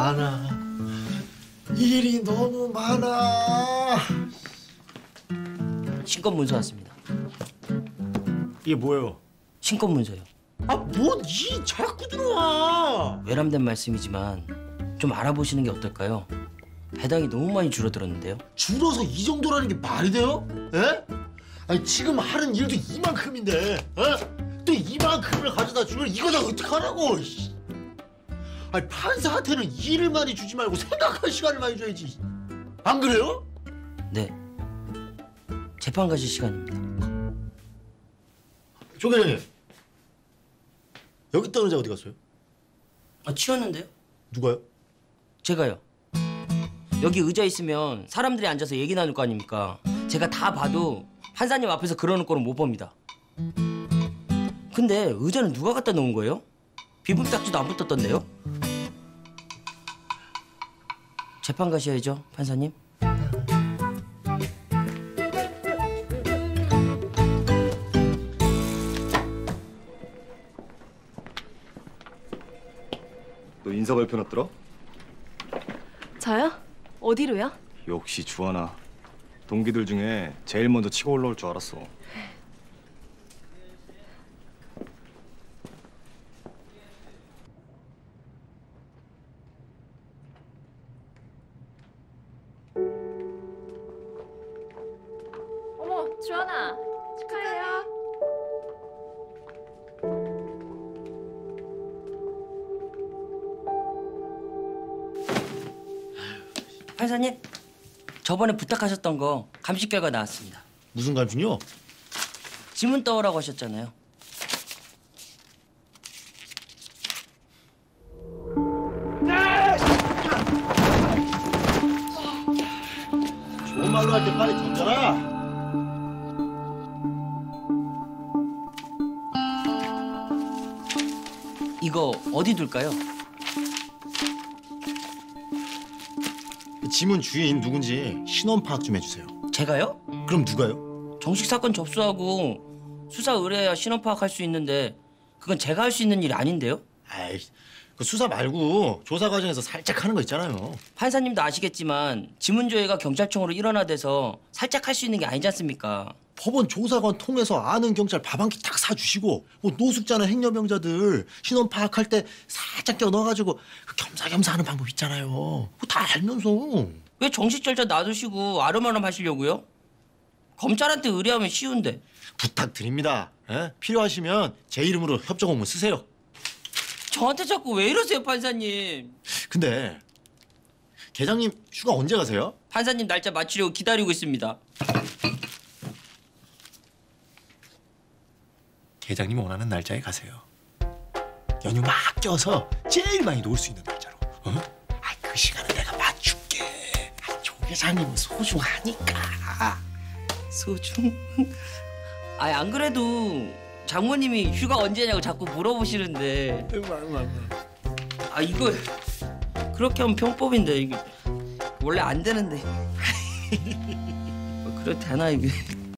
많아. 일이 너무 많아. 신권 문서 왔습니다. 이게 뭐예요? 신권 문서요. 아, 뭔 이 자꾸 들어와. 외람된 말씀이지만 좀 알아보시는 게 어떨까요? 배당이 너무 많이 줄어들었는데요. 줄어서 이 정도라는 게 말이 돼요? 에? 아니 지금 하는 일도 이만큼인데, 에? 또 이만큼을 가져다 주면 이거 다 어떡하라고? 아니 판사한테는 일을 많이 주지 말고 생각할 시간을 많이 줘야지. 안 그래요? 네. 재판 가실 시간입니다. 조 계장님, 여기 있던 의자 어디 갔어요? 아, 치웠는데요? 누가요? 제가요. 여기 의자 있으면 사람들이 앉아서 얘기 나눌 거 아닙니까? 제가 다 봐도 판사님 앞에서 그러는 거는 못 봅니다. 근데 의자는 누가 갖다 놓은 거예요? 비분딱지도 안 붙었던데요? 재판 가셔야죠, 판사님. 너 인사 발표 났더라? 저요? 어디로요? 역시 주하나. 동기들 중에 제일 먼저 치고 올라올 줄 알았어. 어머, 주하나. 축하해요. 판사님, 저번에 부탁하셨던 거 감식 결과 나왔습니다. 무슨 감식요? 지문 떠오라고 하셨잖아요. 좋은 말로 할 때 빨리 던져라. 이거 어디 둘까요? 지문 주인 누군지 신원 파악 좀 해주세요. 제가요? 그럼 누가요? 정식 사건 접수하고 수사 의뢰해야 신원 파악할 수 있는데 그건 제가 할 수 있는 일이 아닌데요? 아이, 그 수사 말고 조사 과정에서 살짝 하는 거 있잖아요. 판사님도 아시겠지만 지문 조회가 경찰청으로 일원화돼서 살짝 할 수 있는 게 아니지 않습니까? 법원 조사관 통해서 아는 경찰 밥 한 끼 딱 사주시고 뭐 노숙자나 행여병자들 신원 파악할 때 살짝 껴 넣어가지고 그 겸사겸사 하는 방법 있잖아요. 그거 다 알면서. 왜 정식 절차 놔두시고 아름아름 하시려고요? 검찰한테 의뢰하면 쉬운데. 부탁드립니다. 예? 필요하시면 제 이름으로 협조 공문 쓰세요. 저한테 자꾸 왜 이러세요, 판사님? 근데 계장님 휴가 언제 가세요? 판사님 날짜 맞추려고 기다리고 있습니다. 계장님 원하는 날짜에 가세요. 연휴 막 껴서 제일 많이 놀 수 있는 날짜로. 어? 아, 그 시간은 내가 맞출게. 아, 조 계장님은 소중하니까. 소중? 아니 안 그래도 장모님이 휴가 언제냐고 자꾸 물어보시는데. 아 이거 그렇게 하면 편법인데 이게 원래 안 되는데. 그래도 되나 이게?